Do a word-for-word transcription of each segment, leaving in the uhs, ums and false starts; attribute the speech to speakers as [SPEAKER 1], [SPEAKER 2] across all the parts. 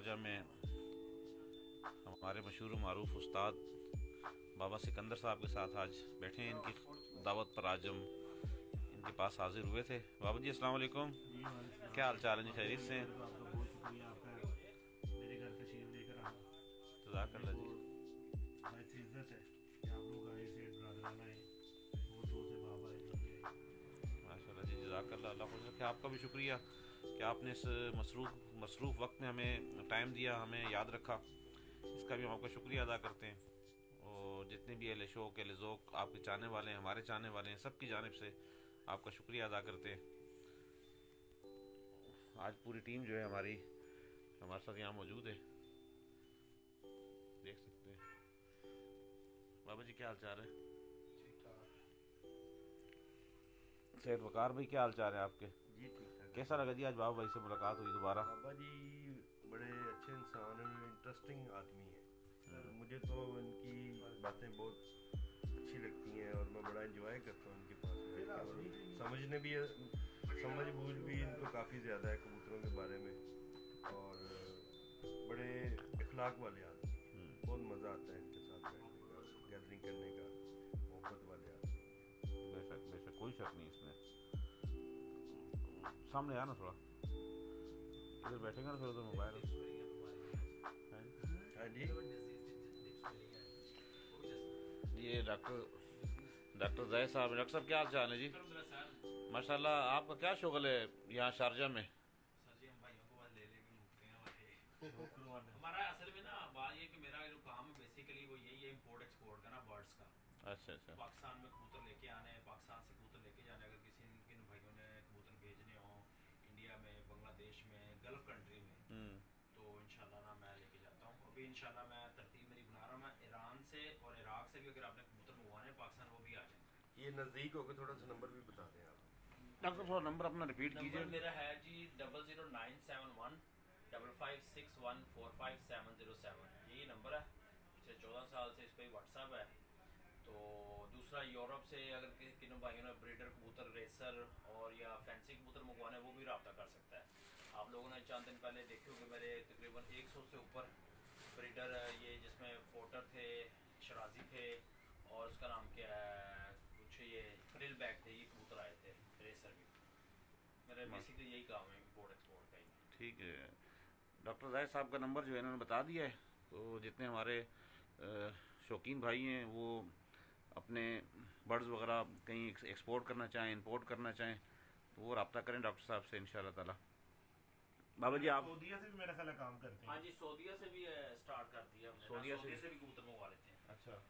[SPEAKER 1] Sharjah में हमारे मशहूर मारूफ उस्ताद बाबा सिकंदर साहब के साथ आज बैठे हैं। इनकी दावत पर आज हम इनके पास हाजिर हुए थे। बाबा जी अस्सलाम वालेकुम, क्या हाल चाल है जी? खैरियत से?
[SPEAKER 2] मेरे घर तशरीफ लेकर आना
[SPEAKER 1] जज़ाकल्लाह जी।
[SPEAKER 2] ऐसी इज्जत है कि आप लोग आए से ब्रादराना आए वो सो से बाबा आए
[SPEAKER 1] माशाल्लाह जी, जज़ाकल्लाह। अल्लाह खुश रखे। आपका भी शुक्रिया कि आपने इस मसरूफ़ मसरूफ़ वक्त में हमें टाइम दिया, हमें याद रखा। इसका भी हम आपका शुक्रिया अदा करते हैं। और जितने भी अहले शौक़ अहले ज़ौक़ आपके चाहने वाले हैं, हमारे चाहने वाले हैं, सबकी जानिब से आपका शुक्रिया अदा करते हैं। आज पूरी टीम जो है हमारी हमारे साथ यहाँ मौजूद है, देख सकते हैं। बाबा जी क्या हाल चाल है?
[SPEAKER 2] ठीक ठाक
[SPEAKER 1] सैयद वकार भाई क्या हाल चाल है आपके?
[SPEAKER 2] जी ठीक ठाक।
[SPEAKER 1] कैसा लगा जी आज बाबा भाई से मुलाकात हुई दोबारा?
[SPEAKER 2] बाबा जी बड़े अच्छे इंसान हैं, इंटरेस्टिंग आदमी हैं। मुझे तो उनकी बातें बहुत अच्छी लगती हैं और मैं बड़ा एंजॉय करता हूँ उनके पास। समझने भी समझ बूझ भी इनको काफ़ी ज़्यादा है कबूतरों के बारे में, और बड़े इखलाक वाले आदमी। बहुत मज़ा आता है इनके साथ बैठने का, गैदरिंग करने का, मोहब्बत वाले आदमी।
[SPEAKER 1] बेशक बेशक, कोई शक नहीं इसमें। सामने आना थोड़ा, इधर बैठेगा ना फिर उधर मोबाइल।
[SPEAKER 2] हाँ जी,
[SPEAKER 1] ये डॉक्टर डॉक्टर जैद साहब। डॉक्टर साहब क्या हाल चाल है जी? माशाल्लाह। आपका क्या शुगल है यहाँ शारजा में?
[SPEAKER 3] हमारा असल में ना बात ये कि मेरा जो काम है बेसिकली वो यही है, इंपोर्ट एक्सपोर्ट का ना, बर्ड्स का।
[SPEAKER 1] अच्छा अच्छा।
[SPEAKER 3] पाकिस्तान में कबूतर लेके आने, पाकिस्तान से कबूतर लेके जाने, अगर किसी किन भाइयों ने कबूतर भेजने हो इंडिया में, बांग्लादेश में, गल्फ कंट्री में, तो इंशाल्लाह ना मैं लेके जाता हूँ। अभी इंशाल्लाह मैं तरतीब मेरी बना रहा हूँ, मैं ईरान से और इराक से भी अगर आपने कबूतर मंगवाने पाकिस्तान वो भी आ जाए।
[SPEAKER 2] ये नज़दीक होकर थोड़ा सा नंबर भी बता दें आप।
[SPEAKER 1] डॉक्टर थोड़ा नंबर अपना रिपीट
[SPEAKER 3] नंबर
[SPEAKER 1] कीजिए।
[SPEAKER 3] मेरा है जी double zero nine seven one double five six one four five seven zero seven, यही नंबर है। पिछले चौदह साल से इस पर व्हाट्सअप है। तो दूसरा यूरोप से अगर किसी किन भाइयों ने ब्रीडर कबूतर, रेसर और या फैंसी कबूतर मंगवाने, वो भी रब्ता कर सकता है। आप लोगों ने चंद दिन पहले देखे होंगे मेरे तकरीबन एक सौ से ऊपर ब्रीडर ये जिसमें पोर्टर थे, शराजी थे, और उसका नाम क्या है कुछ ये फ्रिल बैग थे, ये कबूतर आए थे, रेसर भी। मेरा बेसिकली यही काम है, इंपोर्ट एक्सपोर्ट का ही।
[SPEAKER 1] ठीक है। डॉक्टर जायद साहब का नंबर जो है इन्होंने बता दिया है, तो जितने हमारे शौकीन भाई हैं वो अपने बर्ड्स वगैरह कहीं एक्सपोर्ट करना चाहें, इंपोर्ट करना चाहें, तो वो रब्ता करें डॉक्टर साहब से इंशाल्लाह ताला। बाबा जी आप
[SPEAKER 2] सऊदीया से भी मेरा ख्याल काम करते हैं।
[SPEAKER 3] हाँ जी, सऊदीया से भी स्टार्ट कर दिया हमने।
[SPEAKER 1] सऊदीया से
[SPEAKER 3] से भी कबूतर मंगवा लेते हैं।
[SPEAKER 1] अच्छा।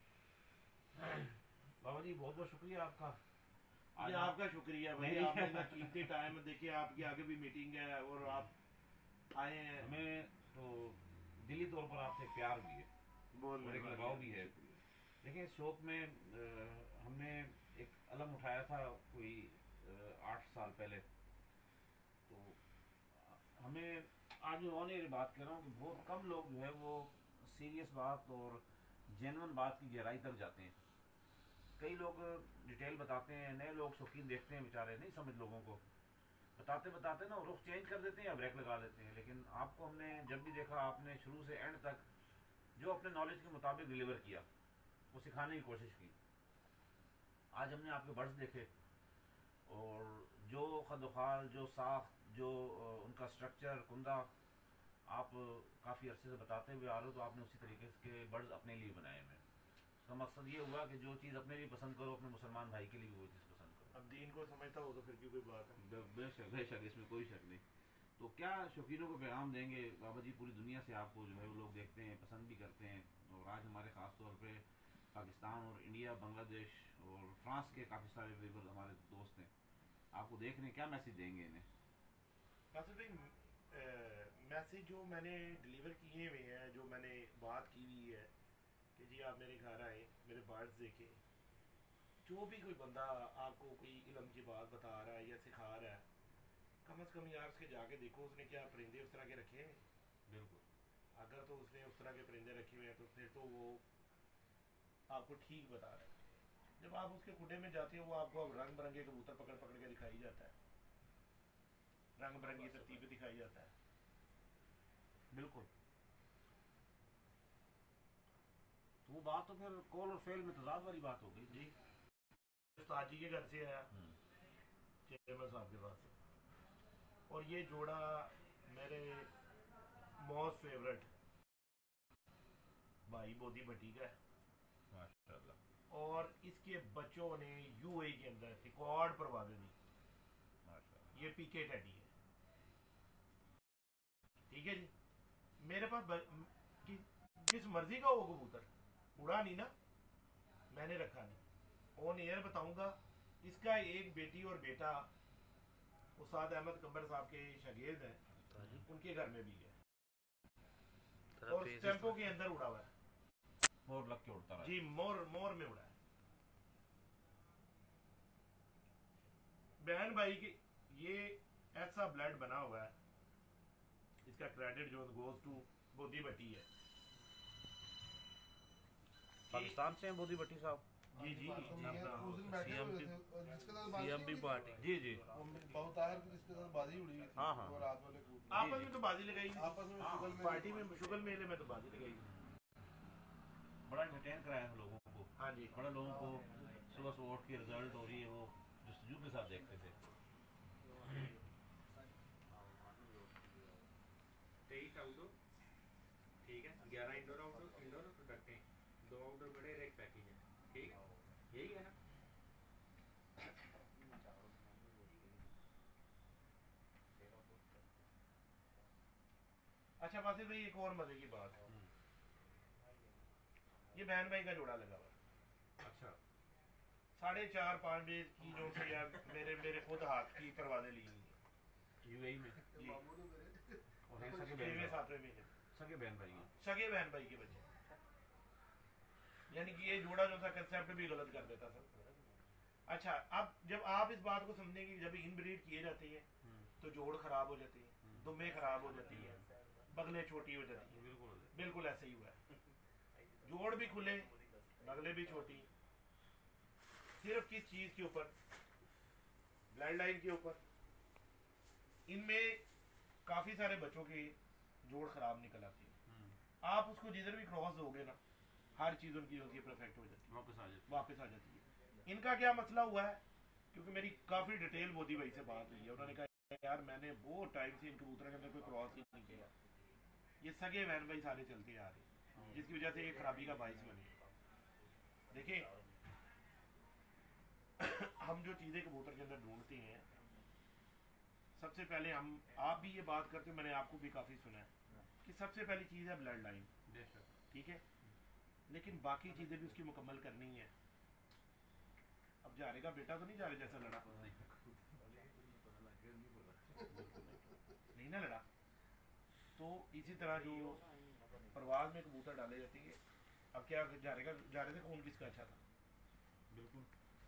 [SPEAKER 1] बाबा जी बहुत बहुत शुक्रिया आपका।
[SPEAKER 2] आज आपका शुक्रिया भाई, आपने इतना कीमती टाइम देखिए, आपकी आगे भी मीटिंग है और आप आए हैं।
[SPEAKER 1] हमें तो दिली तौर पर आपसे प्यार भी है,
[SPEAKER 2] बहुत
[SPEAKER 1] और एक लगाव भी है। देखिए इस शौक में आ, हमने एक अलम उठाया था कोई आ, आठ साल पहले। तो हमें आज ऑन एयर बात कर रहा हूँ कि बहुत कम लोग जो है वो सीरियस बात और जेन्युइन बात की गहराई तक जाते हैं। कई लोग डिटेल बताते हैं, नए लोग शौकीन देखते हैं, बेचारे नहीं समझ लोगों को, बताते बताते ना रुख चेंज कर देते हैं या ब्रेक लगा लेते हैं। लेकिन आपको हमने जब भी देखा, आपने शुरू से एंड तक जो अपने नॉलेज के मुताबिक डिलीवर किया, वो सिखाने की कोशिश की। आज हमने आपके बर्ड्स देखे और जो खदोखाल, जो साख, जो उनका स्ट्रक्चर, कुंदा आप काफ़ी अरसे से बताते हुए आ रहे हो, तो आपने उसी तरीके के बर्ड्स अपने लिए बनाए हुए। उसका मकसद ये हुआ कि जो चीज़ अपने लिए पसंद करो, अपने मुसलमान भाई के लिए वो चीज़ पसंद करो।
[SPEAKER 2] अब दीन को समझता हो तो फिर की कोई बात है।
[SPEAKER 1] बेशक बेशक, इसमें कोई शक नहीं। तो क्या शौकीनों को पैगाम देंगे बाबा जी? पूरी दुनिया से आपको जो है वो लोग देखते हैं, पसंद भी करते हैं, और आज हमारे ख़ास तौर पे पाकिस्तान और इंडिया, बांग्लादेश और फ्रांस के काफ़ी सारे व्यूअर्स हमारे दोस्त हैं, आपको देख रहे हैं, क्या मैसेज देंगे इन्हें?
[SPEAKER 2] नासिर भाई, मैसेज जो मैंने डिलीवर किए हुए हैं, जो मैंने बात की हुई है कि जी आप मेरे घर आए, मेरे बर्ड्स देखें, जो भी कोई बंदा आपको कोई इल्म की बात बता रहा है या सिखा रहा है, कम अज़ कम यार उसके जाके देखो उसने क्या परिंदे उस तरह के रखे हैं।
[SPEAKER 1] बिल्कुल।
[SPEAKER 2] अगर तो उसने उस तरह के परिंदे रखे हुए हैं तो फिर तो वो आपको ठीक बता रहा है। जब आप उसके खुडे में जाते हो, वो आपको अब रंग बिरंगे कबूतर पकड़ पकड़ के दिखाई जाता है, रंग बिरंगी तरतीब दिखाई जाता है।
[SPEAKER 1] बिल्कुल। तो वो बात तो फिर कॉल और फेल में तजाद वाली बात हो गई
[SPEAKER 4] जी। उस्ताद जी के घर से आया चेयरमैन साहब के पास, और ये जोड़ा मेरे मोस्ट फेवरेट भाई बोधी भट्टी का है
[SPEAKER 1] माशाल्लाह,
[SPEAKER 4] और इसके बच्चों ने यूएई के अंदर रिकॉर्ड परवाज़ें दी।
[SPEAKER 1] माशाल्लाह।
[SPEAKER 4] ये पीके टैडी है, ठीक है जी। मेरे पास ब, कि, जिस मर्जी का हो कबूतर, उड़ा नहीं ना, मैंने रखा नहीं। ऑन एयर बताऊंगा, इसका एक बेटी और बेटा उस्ताद अहमद कंबर साहब के शागिर्द हैं, उनके घर में भी है, और टेम्पो के अंदर उड़ा हुआ है।
[SPEAKER 1] मोर लग के उड़ता रहा
[SPEAKER 4] जी, मोर मोर में उड़ा है। बहन भाई के ये ऐसा ब्लड बना हुआ है, इसका क्रेडिट जो गोज टू बोधी भट्टी है।
[SPEAKER 1] पाकिस्तान से हैं बोधी भट्टी साहब?
[SPEAKER 4] जी जी,
[SPEAKER 5] उस दिन बैठे हुए थे और जिसके साथ बाजी
[SPEAKER 3] सीएम भी
[SPEAKER 5] हुई
[SPEAKER 3] पार्टी।
[SPEAKER 1] जी जी,
[SPEAKER 5] वो बहुत आयर की जिसके साथ बाजी उड़ी हुई थी,
[SPEAKER 1] हाँ, हाँ।
[SPEAKER 5] वो रात वाले ग्रुप में।
[SPEAKER 4] आपस में तो बाजी लगाई,
[SPEAKER 5] आपस में
[SPEAKER 4] हाँ,
[SPEAKER 5] शुगल में
[SPEAKER 4] पार्टी में शुगल मेले में तो बाजी लगाई।
[SPEAKER 1] बड़ा एंटरटेन कराया हम लोगों को,
[SPEAKER 4] हाँ जी,
[SPEAKER 1] बड़ा लोगों को सुबह सुबह उठ के रिजल्ट हो रही है वो जस्तजू के साथ देखते थे।
[SPEAKER 6] तेईस आउटडोर, ठीक है, ग्यारह इंडोर आउटडोर, इंडोर प्रोडक्ट हैं, दो आउटडोर बड़े और एक पैकेज है, ठीक है, यही है ना।
[SPEAKER 4] अच्छा बासित भाई, एक और मजे की बात है, ये बहन भाई का जोड़ा लगा हुआ,
[SPEAKER 1] अच्छा,
[SPEAKER 4] साढ़े चार पाँच बजे की जो कि यार मेरे मेरे खुद हाथ की परवाज़ें ली हुई हैं।
[SPEAKER 1] यूएई में
[SPEAKER 4] जी,
[SPEAKER 1] और हैं सगे
[SPEAKER 4] छठवें
[SPEAKER 1] बहन
[SPEAKER 4] सातवें महीने
[SPEAKER 1] सगे बहन भाई हैं।
[SPEAKER 4] सगे बहन भाई के बच्चे, यानी कि ये जोड़ा जो था कंसेप्ट भी गलत कर देता था। अच्छा, अब जब आप इस बात को समझेंगे कि जब इनब्रीड किए जाते हैं तो जोड़ खराब हो जाती है, दुम्बे खराब हो जाती है, बगले छोटी हो जाती है।
[SPEAKER 1] बिल्कुल
[SPEAKER 4] बिल्कुल ऐसे ही हुआ है, जोड़ भी खुले, बगले भी छोटी। सिर्फ किस चीज के ऊपर? ब्लड लाइन के ऊपर। इनमें काफी सारे बच्चों के जोड़ खराब निकल आती है। आप उसको जिधर भी क्रॉस दोगे ना, हर चीज उनकी होती है, परफेक्ट हो जाती है,
[SPEAKER 1] वापस आ जाते।
[SPEAKER 4] वापस आ जाती है। इनका क्या मसला हुआ है? क्योंकि मेरी काफी डिटेल मोदी भाई से बात हुई है, उन्होंने कहा यार मैंने बहुत टाइम से इन कबूतरों के अंदर कोई क्रॉस ही नहीं किया, ये सगे बहन भाई सारे चलते आ रहे, जिसकी वजह से ये खराबी का बाइस बने। देखिए हम जो चीजें कबूतर के अंदर ढूंढते हैं, सबसे पहले हम, आप भी ये बात करते हो, मैंने आपको भी काफी सुना है कि सबसे पहली चीज है ब्लड लाइन, ठीक है, लेकिन बाकी चीजें भी उसकी मुकम्मल करनी है। अब जारे का बेटा तो नहीं जारे जैसा लड़ा, नहीं ना लड़ा। तो इसी तरह जो परवाज में कबूतर डाले जाते हैं, अब क्या जारे का जारे से खून किसका अच्छा था?
[SPEAKER 1] बिल्कुल,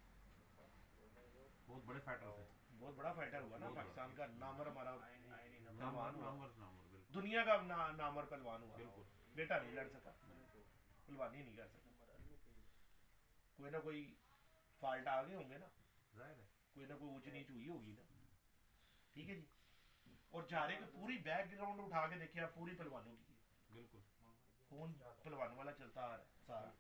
[SPEAKER 1] बहुत बड़े फाइटर थे,
[SPEAKER 4] बहुत बड़ा फाइटर हुआ ना पाकिस्तान का, नामवर हमारा पहलवान हुआ,
[SPEAKER 1] नामवर नामवर बिल्कुल
[SPEAKER 4] दुनिया का ना, नामवर पहलवान हुआ।
[SPEAKER 1] बिल्कुल।
[SPEAKER 4] बेटा नहीं लड़ सका, पहलवानी नहीं कर सका, कोई ना कोई फॉल्ट आ गए होंगे ना,
[SPEAKER 1] जाहिर है।
[SPEAKER 4] कोई ना कोई ऊंच नीच हुई होगी ना, ठीक है जी। और जारे की पूरी बैकग्राउंड उठा के देखिए आप, पूरी पहलवानों की,
[SPEAKER 1] बिल्कुल
[SPEAKER 4] खून पहलवानों वाला चलता आ रहा है सारा।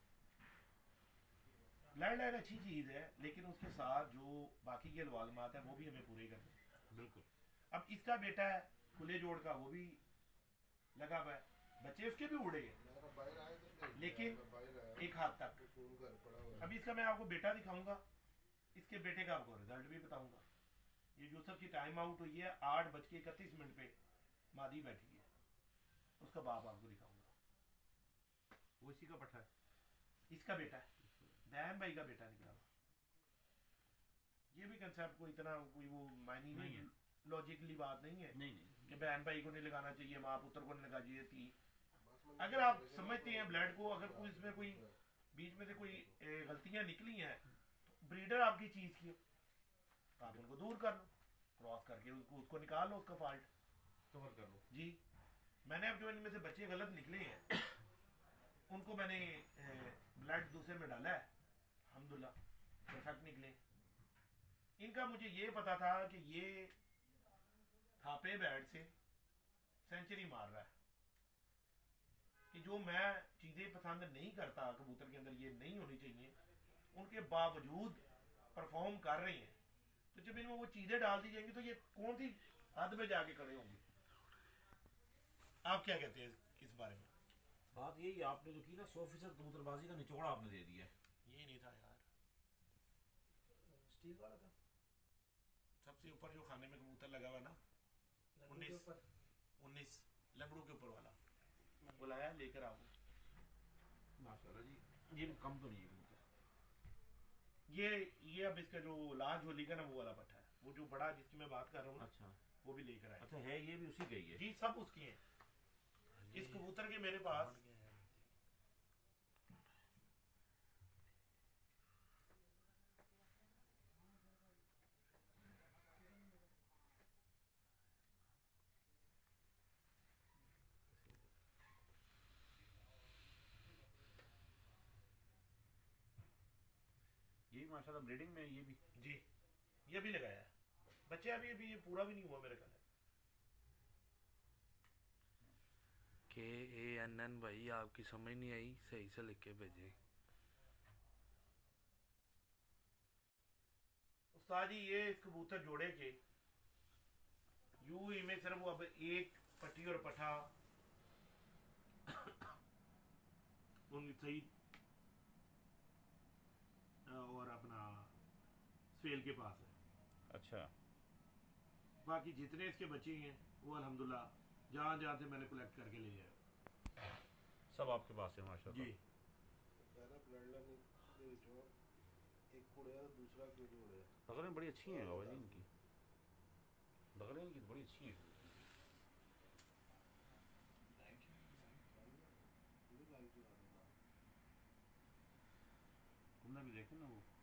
[SPEAKER 4] ब्लड लाइन अच्छी चीज है, लेकिन उसके साथ जो बाकी के लवाजमात है वो भी हमें पूरे करने हैं।
[SPEAKER 1] बिल्कुल।
[SPEAKER 4] अब इसका बेटा है खुले जोड़ का, वो भी लगा हुआ है, बच्चे उसके भी उड़े हैं,
[SPEAKER 5] मेरा बाहर आया तो
[SPEAKER 4] लेकिन
[SPEAKER 5] बाहर आया,
[SPEAKER 4] एक हाथ तक।
[SPEAKER 5] खून घर पड़ा हुआ है।
[SPEAKER 4] अभी इसका मैं आपको बेटा दिखाऊंगा, इसके बेटे का आपको रिजल्ट भी बताऊंगा। ये यूसुफ की टाइम आउट हुई है, आठ बज के इकतीस मिनट पे मादी बैठी है, उसका बाप आपको दिखाऊंगा।
[SPEAKER 1] वो इसी का पट्टा है,
[SPEAKER 4] इसका बेटा है, बहन भाई का बेटा निकला। ये भी कंसेप्ट कोई इतना कोई वो मायने नहीं है, लॉजिकली बात नहीं है
[SPEAKER 1] नहीं नहीं
[SPEAKER 4] कि बहन भाई को नहीं लगाना चाहिए, माँ पुत्र को नहीं लगा चाहिए थी। अगर आप समझते हैं ब्लड को, अगर कोई इसमें कोई बीच में से कोई ए, गलतियां निकली हैं, तो ब्रीडर आपकी चीज की, तो आप उनको दूर कर लो, क्रॉस करके उसको उसको निकाल लो, उसका फॉल्ट
[SPEAKER 1] कवर कर लो।
[SPEAKER 4] जी। मैंने अब जो इनमें से बच्चे गलत निकले हैं, उनको मैंने ब्लड दूसरे में डाला है, अल्हम्दुलिल्लाह परफेक्ट निकले। इनका मुझे ये पता था कि ये थापे बैट से सेंचुरी मार रहा है, जो मैं चीज़ें पसंद नहीं करता कबूतर के अंदर ये नहीं होनी चाहिए, उनके बावजूद परफॉर्म कर रही हैं, तो जब इनमें वो चीज़ें डाल दी जाएंगी तो ये कौन सी हद में जाके खड़े होंगे? आप क्या कहते हैं इस बारे में?
[SPEAKER 1] बात यही आपने जो की ना सौ फीसद कबूतरबाजी का निचोड़ आपने दे दिया है।
[SPEAKER 4] ये नहीं था यार,
[SPEAKER 6] स्टील वाला था
[SPEAKER 4] सबसे ऊपर जो खाने में कबूतर लगा हुआ ना, उन्नीस उन्नीस लंगड़ू के ऊपर वाला बुलाया, लेकर आओ।
[SPEAKER 1] माशाल्लाह जी, ये भी कम तो नहीं है कबूतर।
[SPEAKER 4] ये ये अब इसका जो लाल झोली का ना वो वाला पट्टा है, वो जो बड़ा जिसकी मैं बात कर रहा हूँ ना,
[SPEAKER 1] अच्छा
[SPEAKER 4] वो भी लेकर आए।
[SPEAKER 1] अच्छा है, ये भी उसी का ही है
[SPEAKER 4] जी सब उसकी हैं। इस कबूतर के मेरे पास
[SPEAKER 1] ये भी माशाल्लाह ब्रीडिंग में है, ये भी
[SPEAKER 4] जी ये भी लगाया है बच्चे, अभी अभी ये पूरा भी नहीं हुआ मेरे ख्याल में।
[SPEAKER 7] के ए एन एन भाई आपकी समझ नहीं आई, सही से लिख के भेजे।
[SPEAKER 4] उस्ताद जी ये इस कबूतर जोड़े के यू ही में सिर्फ वो अब एक पट्टी और पठा उन सही और अपना स्वेल के पास है।
[SPEAKER 1] अच्छा
[SPEAKER 4] बाकी जितने इसके बच्चे हैं वो अल्हम्दुलिल्लाह जहाँ जहाँ से मैंने कलेक्ट करके ले आया
[SPEAKER 1] सब आपके पास है माशाल्लाह
[SPEAKER 4] जी।
[SPEAKER 5] पहला ब्लड लाइन ਦੇ ਵਿੱਚੋਂ एक कुड़िया दूसरा क्यों जोड़े?
[SPEAKER 1] बकरें बड़ी अच्छी हैं बाबा जी इनकी, बकरें इनकी बड़ी अच्छी हैं। कुंदा भी देखें ना वो